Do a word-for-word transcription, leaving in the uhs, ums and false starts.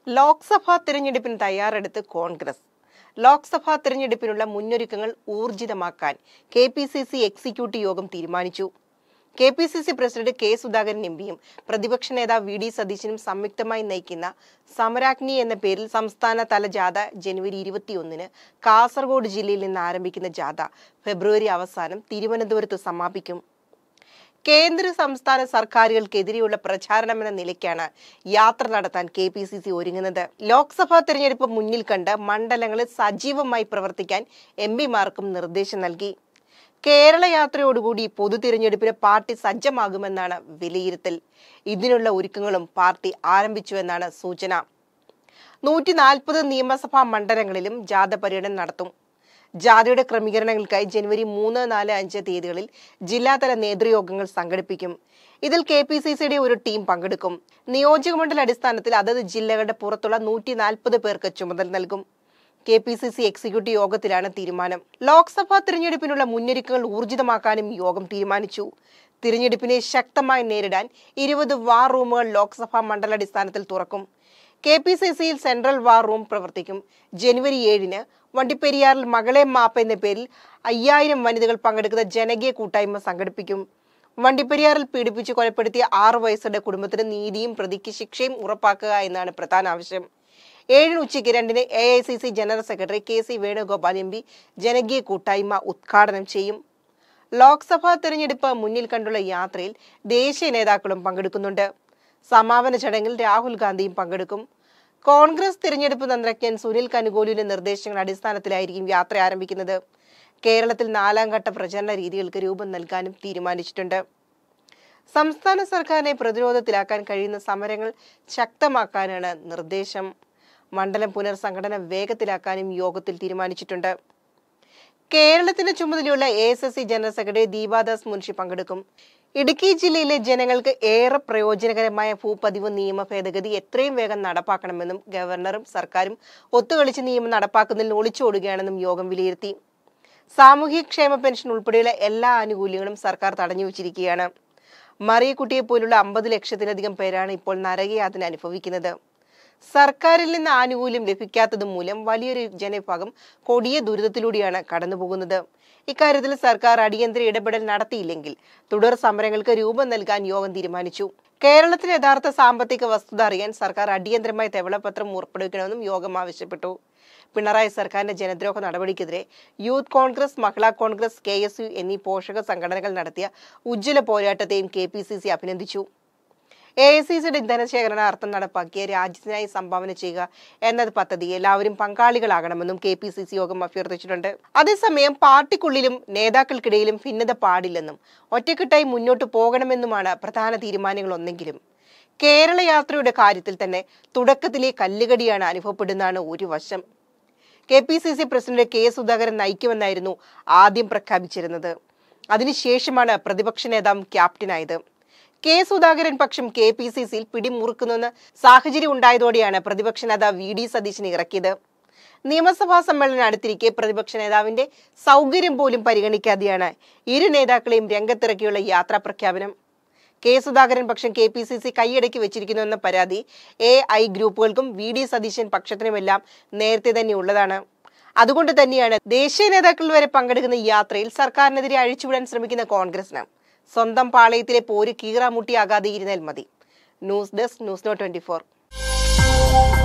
ലോക്സഭാ തിരഞ്ഞെടുപ്പിന് തയ്യാറെടുത്ത് കോൺഗ്രസ്. ലോക്സഭാ തിരഞ്ഞെടുപ്പിനുള്ള മുന്നൊരുക്കങ്ങൾ ഊർജിതമാക്കാൻ K P C C executive യോഗം തീരുമാനിച്ചു. K P C C president K Sudhakaran M പിയും പ്രതിപക്ഷ നേതാവ് വി ഡി സതീശനും സംയുക്തമായി നയിക്കുന്ന സമരാഗ്നി എന്ന പേരിൽ സംസ്ഥാന തല ജാഥ ജനുവരി ഇരുപത്തിയൊന്നിന് കാസർഗോഡ് ജില്ലയിൽ നിന്ന് ആരംഭിക്കുന്ന ജാഥ ഫെബ്രുവരി അവസാനം തിരുവനന്തപുരത്ത് സമാപിക്കും. കേന്ദ്ര സംസ്ഥാന സർക്കാരുകൾക്കെതിരെയുള്ള പ്രചാരണം എന്ന നിലയ്ക്കാണ് യാത്ര നടത്താൻ കെ പി സി സി ഒരുങ്ങുന്നത്. ലോക്സഭാ തെരഞ്ഞെടുപ്പ് മുന്നിൽ കണ്ട് മണ്ഡലങ്ങളിൽ സജീവമായി പ്രവർത്തിക്കാൻ എം പിമാർക്കും നിർദ്ദേശം നൽകി. കേരള യാത്രയോടുകൂടി പൊതു തിരഞ്ഞെടുപ്പിന് പാർട്ടി സജ്ജമാകുമെന്നാണ് വിലയിരുത്തൽ. ഇതിനുള്ള ഒരുക്കങ്ങളും പാർട്ടി ആരംഭിച്ചുവെന്നാണ് സൂചന. നൂറ്റി നാൽപ്പത് നിയമസഭാ മണ്ഡലങ്ങളിലും ജാഥ പര്യടനം നടത്തും. ജാഥയുടെ ക്രമീകരണങ്ങൾക്കായി ജനുവരി മൂന്ന് നാല് അഞ്ച് തീയതികളിൽ ജില്ലാതല നേതൃയോഗങ്ങൾ സംഘടിപ്പിക്കും. ഇതിൽ കെ പി സി സിയുടെ ഒരു ടീം പങ്കെടുക്കും. നിയോജകമണ്ഡല അടിസ്ഥാനത്തിൽ അതത് ജില്ലകളുടെ പുറത്തുള്ള നൂറ്റി നാൽപ്പത് പേർക്ക് ചുമതല നൽകും. K P C C executive യോഗത്തിലാണ് തീരുമാനം. ലോക്സഭാ തിരഞ്ഞെടുപ്പിനുള്ള മുന്നൊരുക്കങ്ങൾ ഊർജിതമാക്കാനും യോഗം തീരുമാനിച്ചു. തിരഞ്ഞെടുപ്പിനെ ശക്തമായി നേരിടാൻ ഇരുപത് വാർ റൂമുകൾ ലോക്സഭാ മണ്ഡലാടിസ്ഥാനത്തിൽ തുറക്കും. കെ പി സി സിയിൽ സെൻട്രൽ വാർ റൂം പ്രവർത്തിക്കും. ജനുവരി ഏഴിന് വണ്ടിപ്പെരിയാറിൽ മകളെ മാപ്പ് എന്ന പേരിൽ അയ്യായിരം വനിതകൾ പങ്കെടുക്കുന്ന ജനകീയ കൂട്ടായ്മ സംഘടിപ്പിക്കും. വണ്ടിപ്പെരിയാറിൽ പീഡിപ്പിച്ച് കൊലപ്പെടുത്തിയ ആറു വയസ്സുടെ കുടുംബത്തിന് നീതിയും പ്രതിക്ക് ശിക്ഷയും ഉറപ്പാക്കുക എന്നാണ് പ്രധാന ആവശ്യം. ഏഴിന് ഉച്ചയ്ക്ക് രണ്ടിന് A I C C general secretary K C Venugopal M P ജനകീയ കൂട്ടായ്മ ഉദ്ഘാടനം ചെയ്യും. ലോക്സഭാ തെരഞ്ഞെടുപ്പ് മുന്നിൽ കണ്ടുള്ള യാത്രയിൽ ദേശീയ നേതാക്കളും പങ്കെടുക്കുന്നുണ്ട്. സമാപന ചടങ്ങിൽ രാഹുൽ ഗാന്ധിയും പങ്കെടുക്കും. കോൺഗ്രസ് തിരഞ്ഞെടുപ്പ് തന്ത്രജ്ഞൻ സുനിൽ കനുകോലിയുടെ നിർദ്ദേശങ്ങളുടെ അടിസ്ഥാനത്തിലായിരിക്കും യാത്ര ആരംഭിക്കുന്നത്. കേരളത്തിൽ നാലാം ഘട്ട പ്രചരണ രീതികൾക്ക് രൂപം നൽകാനും തീരുമാനിച്ചിട്ടുണ്ട്. സംസ്ഥാന സർക്കാരിനെ പ്രതിരോധത്തിലാക്കാൻ കഴിയുന്ന സമരങ്ങൾ ശക്തമാക്കാനാണ് നിർദ്ദേശം. മണ്ഡലം പുനർസംഘടന വേഗത്തിലാക്കാനും യോഗത്തിൽ തീരുമാനിച്ചിട്ടുണ്ട്. കേരളത്തിന്റെ ചുമതലയുള്ള A S S C general secretary Deepa Das Munshi പങ്കെടുക്കും. ഇടുക്കി ജില്ലയിലെ ജനങ്ങൾക്ക് ഏറെ പ്രയോജനകരമായ ഭൂപതിവ് നിയമ ഭേദഗതി എത്രയും വേഗം നടപ്പാക്കണമെന്നും ഗവർണറും സർക്കാരും ഒത്തുകളിച്ച് നിയമം നടപ്പാക്കുന്നതിൽ ഒളിച്ചോടുകയാണെന്നും യോഗം വിലയിരുത്തി. സാമൂഹ്യക്ഷേമ പെൻഷൻ ഉൾപ്പെടെയുള്ള എല്ലാ ആനുകൂല്യങ്ങളും സർക്കാർ തടഞ്ഞുവച്ചിരിക്കുകയാണ്. മറിയക്കുട്ടിയെ പോലുള്ള അമ്പത് ലക്ഷത്തിലധികം പേരാണ് ഇപ്പോൾ നരകയാതന അനുഭവിക്കുന്നത്. സർക്കാരിൽ നിന്ന് ആനുകൂല്യം ലഭിക്കാത്തത് മൂലം വലിയൊരു ജനവിഭാഗം കൊടിയ ദുരിതത്തിലൂടെയാണ് കടന്നുപോകുന്നത്. ഇക്കാര്യത്തിൽ സർക്കാർ അടിയന്തര ഇടപെടൽ നടത്തിയില്ലെങ്കിൽ തുടർ സമരങ്ങൾക്ക് രൂപം നൽകാൻ യോഗം തീരുമാനിച്ചു. കേരളത്തിലെ യഥാർത്ഥ സാമ്പത്തിക വസ്തുത അറിയാൻ സർക്കാർ അടിയന്തരമായി ധവളപത്രം പുറപ്പെടുവിക്കണമെന്നും യോഗം ആവശ്യപ്പെട്ടു. പിണറായി സർക്കാരിന്റെ ജനദ്രോഹ നടപടിക്കെതിരെ youth Congress, Mahila Congress, K S U എന്നീ പോഷക സംഘടനകൾ നടത്തിയ ഉജ്ജ്വല പോരാട്ടത്തെയും കെ പി സി സി അഭിനന്ദിച്ചു. എ ഐ സി സിയുടെ ധനശേഖരണാർത്ഥം നടപ്പാക്കിയ രാജ്യത്തിനായി സംഭാവന ചെയ്യുക എന്നത് പദ്ധതി എല്ലാവരും പങ്കാളികളാകണമെന്നും കെ പി സി സി യോഗം അഭ്യർത്ഥിച്ചിട്ടുണ്ട്. അതേസമയം പാർട്ടിക്കുള്ളിലും നേതാക്കൾക്കിടയിലും ഭിന്നത പാടില്ലെന്നും ഒറ്റക്കെട്ടായി മുന്നോട്ട് പോകണമെന്നുമാണ് പ്രധാന തീരുമാനങ്ങളൊന്നെങ്കിലും കേരള യാത്രയുടെ കാര്യത്തിൽ തന്നെ തുടക്കത്തിലെ കല്ലുകടിയാണ് അനുഭവപ്പെടുന്നതാണ് ഒരു വശം. K P C C president K Sudhakaran നയിക്കുമെന്നായിരുന്നു ആദ്യം പ്രഖ്യാപിച്ചിരുന്നത്. അതിനുശേഷമാണ് പ്രതിപക്ഷ നേതാവും ക്യാപ്റ്റനായത്. കെ സുധാകരൻ പക്ഷം കെ പി സി സിയിൽ പിടിമുറുക്കുന്ന സാഹചര്യം ഉണ്ടായതോടെയാണ് പ്രതിപക്ഷ നേതാവ് വി ഡി സതീശനെ ഇറക്കിയത്. നിയമസഭാ സമ്മേളനം അടുത്തിരിക്കെ പ്രതിപക്ഷ നേതാവിന്റെ സൗകര്യം പോലും പരിഗണിക്കാതെയാണ് ഇരു നേതാക്കളെയും രംഗത്തിറക്കിയുള്ള യാത്രാ പ്രഖ്യാപനം. കെ സുധാകരൻ പക്ഷം കെ പി സി സി കൈയടക്കി വെച്ചിരിക്കുന്നുവെന്ന പരാതി എ ഐ ഗ്രൂപ്പുകൾക്കും വി ഡി സതീശൻ പക്ഷത്തിനുമെല്ലാം നേരത്തെ തന്നെ ഉള്ളതാണ്. അതുകൊണ്ട് തന്നെയാണ് ദേശീയ നേതാക്കൾ വരെ പങ്കെടുക്കുന്ന യാത്രയിൽ സർക്കാരിനെതിരെ അഴിച്ചുവിടാൻ ശ്രമിക്കുന്ന കോൺഗ്രസിന് സ്വന്തം പാളയത്തിലെ പോര് കീറാമുട്ടിയാകാതെ ഇരുന്നാൽ മതി. News desk, news no twenty four.